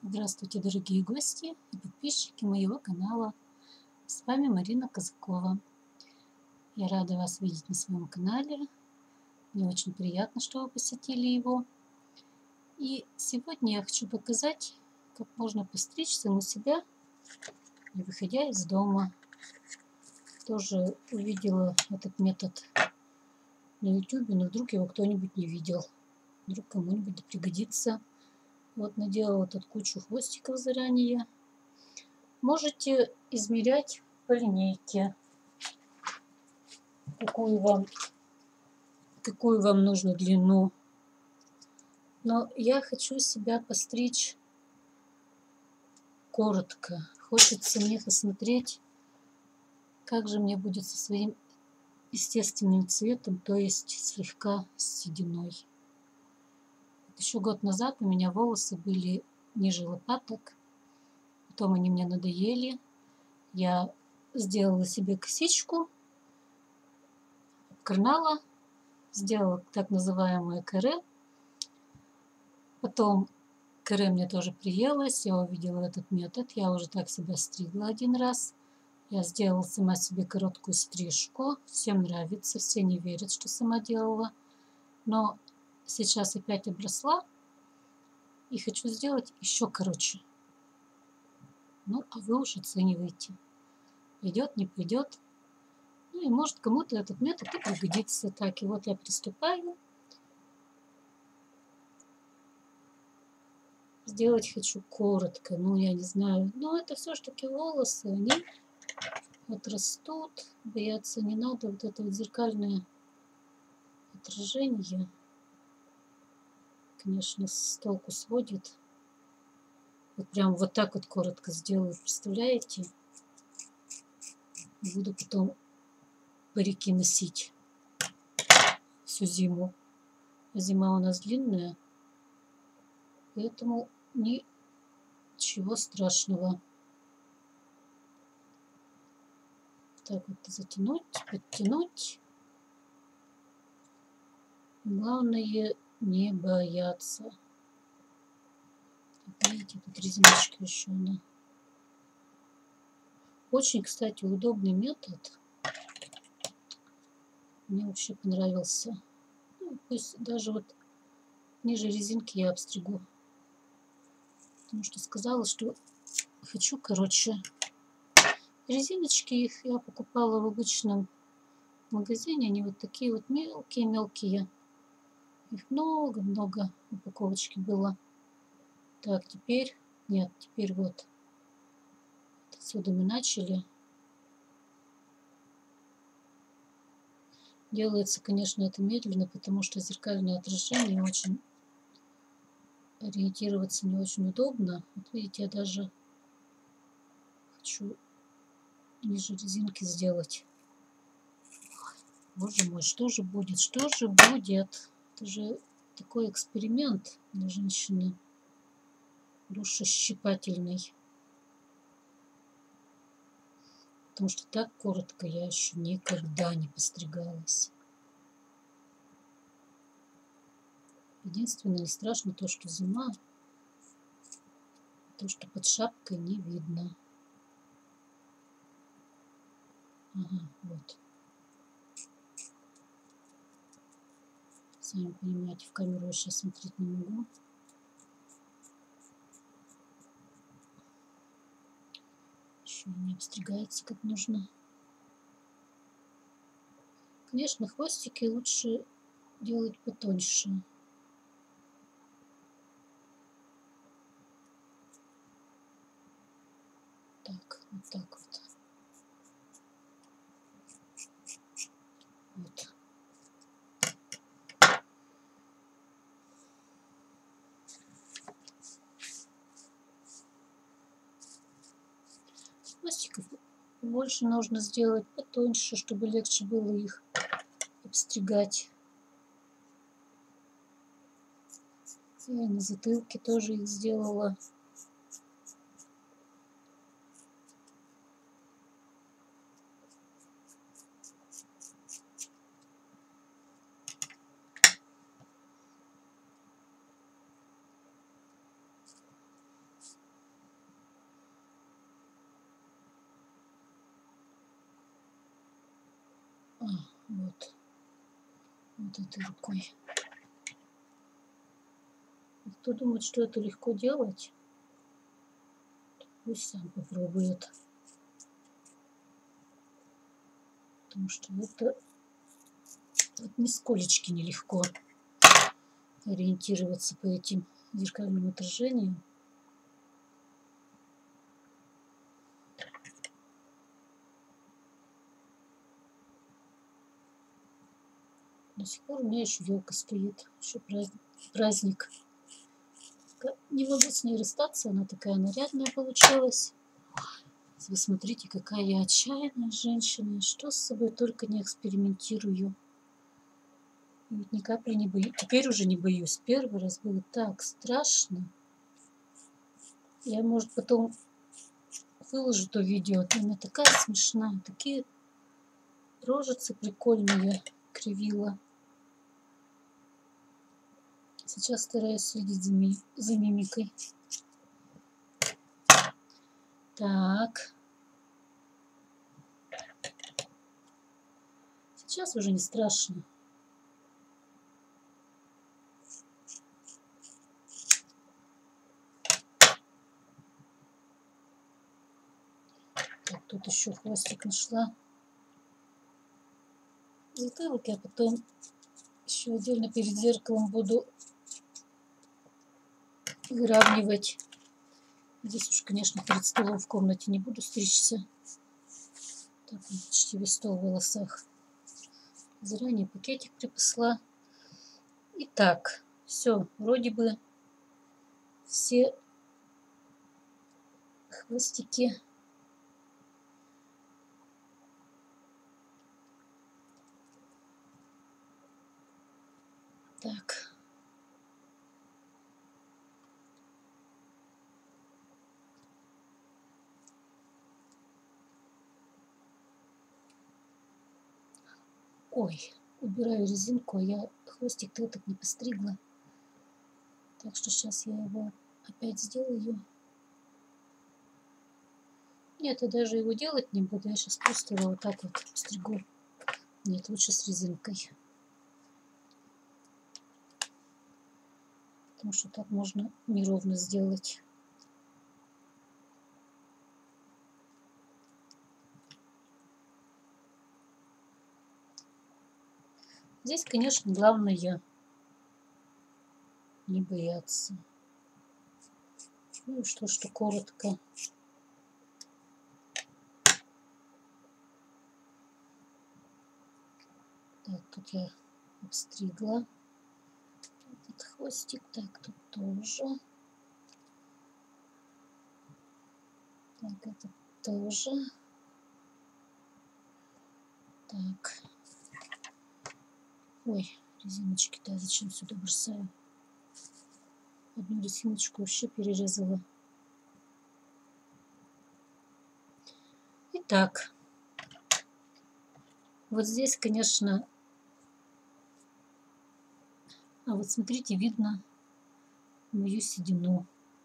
Здравствуйте, дорогие гости и подписчики моего канала. С вами Марина Казакова. Я рада вас видеть на своем канале. Мне очень приятно, что вы посетили его. И сегодня я хочу показать, как можно постричься на себя, не выходя из дома. Тоже увидела этот метод на YouTube, но вдруг его кто-нибудь не видел. Вдруг кому-нибудь пригодится. Вот наделала тут кучу хвостиков заранее. Можете измерять по линейке, какую вам нужно длину. Но я хочу себя постричь коротко. Хочется мне посмотреть, как же мне будет со своим естественным цветом, то есть слегка с сединой. Еще год назад у меня волосы были ниже лопаток. Потом они мне надоели. Я сделала себе косичку, обкорнала, сделала так называемое каре. Потом каре мне тоже приелось, я увидела этот метод, я уже так себя стригла один раз. Я сделала сама себе короткую стрижку, всем нравится, все не верят, что сама делала. Но сейчас опять обросла и хочу сделать еще короче. Ну, а вы уж оцениваете, пойдет, не пойдет. Ну и может кому-то этот метод и пригодится. Так, и вот я приступаю. Сделать хочу коротко, ну я не знаю. Но это все-таки волосы, они вот растут, бояться не надо. Вот это вот зеркальное отражение, конечно, с толку сводит. Вот прям вот так вот коротко сделаю, представляете? Буду потом парики носить всю зиму. Зима у нас длинная, поэтому ничего страшного. Так вот затянуть, подтянуть. Главное не бояться. Так, видите, тут резиночка еще она. Очень, кстати, удобный метод. Мне вообще понравился. Ну, пусть даже вот ниже резинки я обстригу. Потому что сказала, что хочу короче. Резиночки их я покупала в обычном магазине. Они вот такие вот мелкие-мелкие. Их много-много в упаковочке было. Так, теперь... Нет, теперь вот. Отсюда мы начали. Делается, конечно, это медленно, потому что зеркальное отражение очень... Ориентироваться не очень удобно. Вот видите, я даже хочу ниже резинки сделать. Боже мой, что же будет? Что же будет? Это же такой эксперимент для женщины. Душещипательный. Потому что так коротко я еще никогда не постригалась. Единственное, не страшно то, что зима. То, что под шапкой не видно. Ага, вот. Сами понимаете, в камеру я сейчас смотреть не могу. Еще не обстригается как нужно. Конечно, хвостики лучше делать потоньше. Так, вот так вот. Вот. Хвостиков больше нужно сделать потоньше, чтобы легче было их обстригать. Я на затылке тоже их сделала. Вот. Вот этой рукой. Кто думает, что это легко делать, пусть сам попробует. Потому что это вот нисколечки нелегко ориентироваться по этим зеркальным отражениям. До сих пор у меня еще елка стоит, еще праздник. Не могу с ней расстаться, она такая нарядная получилась. Вы смотрите, какая я отчаянная женщина, что с собой только не экспериментирую. Ведь ни капли не боюсь. Теперь уже не боюсь. Первый раз было так страшно. Я, может, потом выложу то видео. Она такая смешная. Такие рожицы прикольные кривила. Сейчас стараюсь следить за мимикой. Так. Сейчас уже не страшно. Так, тут еще хвостик нашла. Затылок я потом еще отдельно перед зеркалом буду выравнивать. Здесь уж, конечно, перед столом в комнате не буду стричься. Так, почти весь стол в волосах. Заранее пакетик припасла. Итак, все, вроде бы все хвостики так. Ой, убираю резинку, а я хвостик-то этот не постригла. Так что сейчас я его опять сделаю. Нет, я даже его делать не буду. Я сейчас просто его вот так вот постригу. Нет, лучше с резинкой. Потому что так можно неровно сделать. Здесь, конечно, главное не бояться. Ну и что коротко. Так, тут я обстригла этот хвостик. Так, тут тоже. Так, это тоже. Так. Ой, резиночки-то я зачем сюда бросаю? Одну резиночку вообще перерезала. Итак, вот здесь, конечно, а вот смотрите, видно мою седину.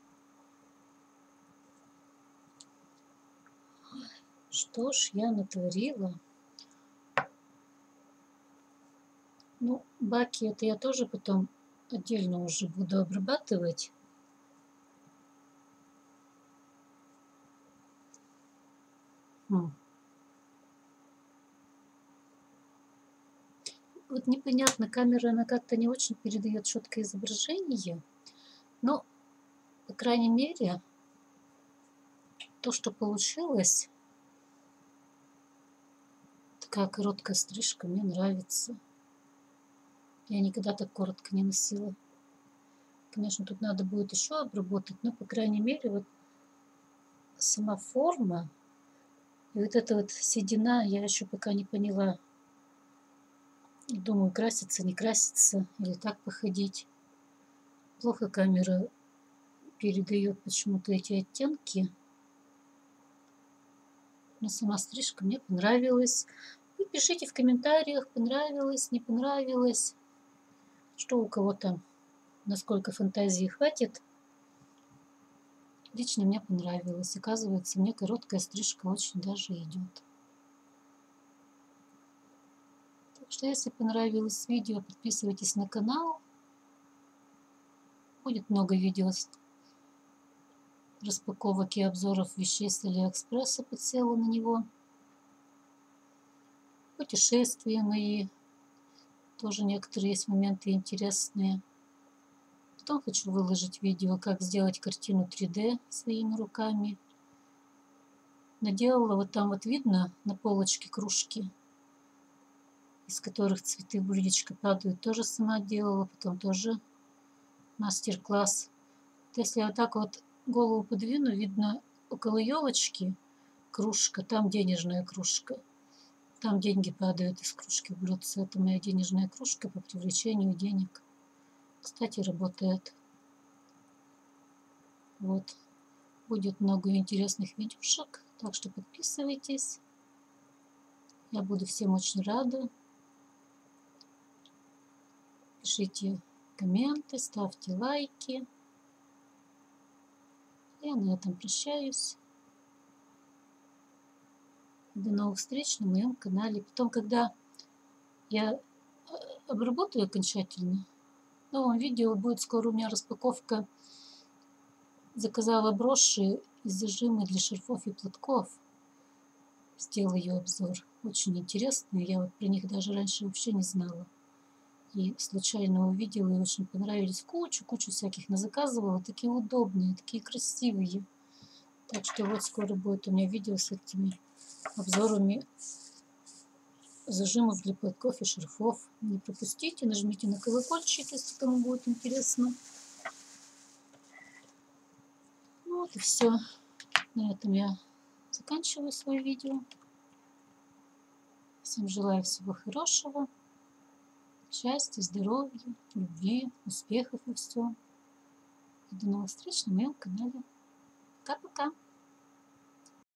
Что ж я натворила? Ну, баки это я тоже потом отдельно уже буду обрабатывать. Вот непонятно, камера, она как-то не очень передает четкое изображение. Но, по крайней мере, то, что получилось, такая короткая стрижка, мне нравится. Я никогда так коротко не носила. Конечно, тут надо будет еще обработать, но, по крайней мере, вот сама форма и вот эта вот седина, я еще пока не поняла. Думаю, краситься, не краситься, или так походить. Плохо камера передает почему-то эти оттенки. Но сама стрижка мне понравилась. Вы пишите в комментариях, понравилось, не понравилось. Что у кого там, насколько фантазии хватит. Лично мне понравилось. Оказывается, мне короткая стрижка очень даже идет. Так что, если понравилось видео, подписывайтесь на канал. Будет много видео распаковок и обзоров вещей с Алиэкспресса, подсела на него. Путешествия мои. Тоже некоторые есть моменты интересные. Потом хочу выложить видео, как сделать картину 3D своими руками. Наделала, вот там вот видно на полочке кружки, из которых цветы в блюдечко падают. Тоже сама делала, потом тоже мастер-класс. Вот если я вот так вот голову подвину, видно около елочки кружка, там денежная кружка. Там деньги падают из кружки в блюдце. Это моя денежная кружка по привлечению денег. Кстати, работает. Вот. Будет много интересных видюшек, так что подписывайтесь. Я буду всем очень рада. Пишите комменты, ставьте лайки. Я на этом прощаюсь. До новых встреч на моем канале. Потом, когда я обработаю окончательно, в новом видео будет скоро у меня распаковка. Заказала броши и зажимы для шарфов и платков. Сделаю обзор. Очень интересные. Я вот про них даже раньше вообще не знала. И случайно увидела и очень понравились. Кучу всяких назаказывала. Такие удобные, такие красивые. Так что вот скоро будет у меня видео с этими обзорами зажимов для платков и шарфов. Не пропустите, нажмите на колокольчик, если кому будет интересно. Ну вот и все. На этом я заканчиваю свое видео. Всем желаю всего хорошего. Счастья, здоровья, любви, успехов во всем. И до новых встреч на моем канале. Пока-пока.